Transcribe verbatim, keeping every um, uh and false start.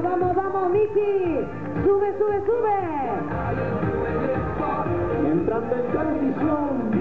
Vamos, vamos, vamos, Miki. Sube, sube, sube. Entrando en transición.